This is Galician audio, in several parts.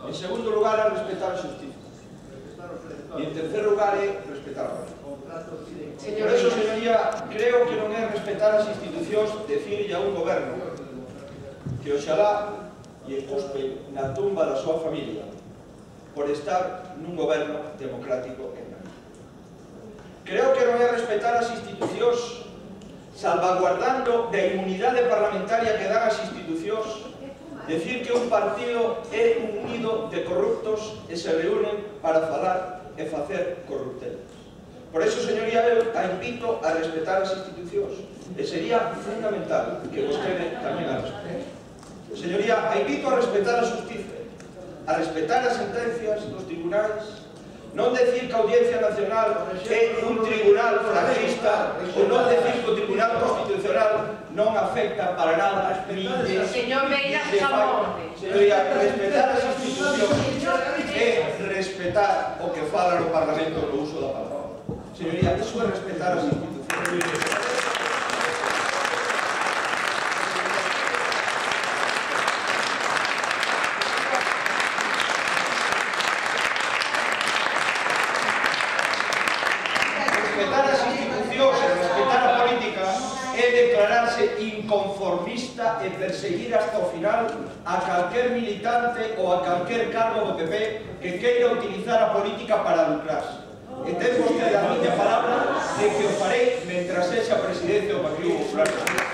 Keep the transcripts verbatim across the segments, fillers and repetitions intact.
En segundo lugar, a respetar a xustiza. E en tercer lugar, é respetar a lei. Por eso, señoría, creo que non é respetar as institucións decirlle a un goberno que oxalá lle cuspe na tumba da súa familia por estar nun goberno democrático en Galicia. Creo que non é respetar as institucións salvaguardando da inmunidade parlamentaria que dan as institucións, decir que un partido é un nido de corruptos e se reúnen para falar e facer corruptelas. Por eso, señoría, eu a invito a respetar as institucións e sería fundamental que vostede tamén a respete. Señoría, a invito a respetar a xustiza, a respetar as sentencias dos tribunais, non decir que a Audiencia Nacional é un tribunal franquista ou non decir que o Tribunal Constitucional non afecta para nada ni de... Señor Meira, xamón. Señoría, respetar as institucións é respetar o que fala no Parlamento no uso da palabra. Señoría, iso é respetar as institucións. Respetar as institucións e respetar a política é declararse inconformista e perseguir hasta o final a calquer militante ou a calquer cargo do P P que queira utilizar a política para lucrarse. E ten vostede a miña palabra de que o farei mentras sexa presidente do Partido Popular.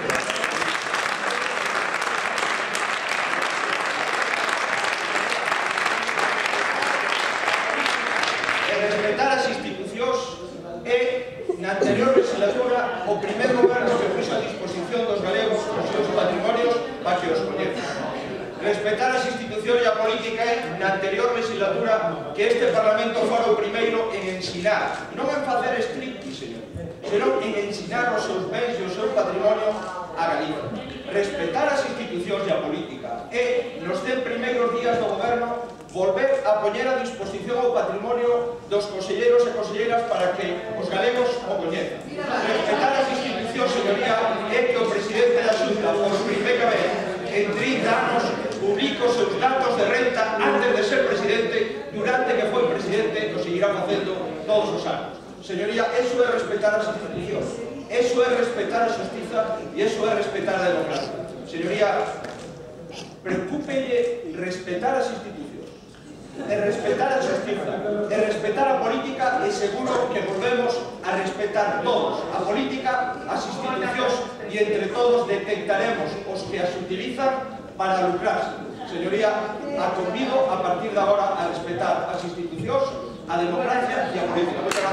E respetar as institucións é, na anterior legislatura, o primer goberno que puxo a disposición dos galegos os seus patrimonios para que os coñezan. Respetar as institucións e a política é, na anterior legislatura, que este Parlamento fora o primeiro en ensinar, non en facer striptease, señor, senón en ensinar os seus bens e o seu patrimonio a Galicia. Respetar as institucións e a política é, nos cen primeiros días do goberno, volver a poñer a disposición o patrimonio dos conselleiros e conselleiras para que os galegos o coñezan. Respetar as institucións, señoría, é que o presidente da Xunta, por primeira vez en trinta anos, publica os seus datos de renta antes de ser presidente, durante que foi presidente, o seguirá facendo todos os anos. Señoría, eso é respetar as institucións, eso é respetar a xustiza e eso é respetar a democracia. Señoría, preocúpelle respetar as institucións, e respetar a xustiza, e respetar a política, e seguro que volvemos a respetar todos a política, as institucións, e entre todos detectaremos os que as utilizan para lucrarse. Señoría, a convido a partir de agora a respetar as institucións, a democracia e a política.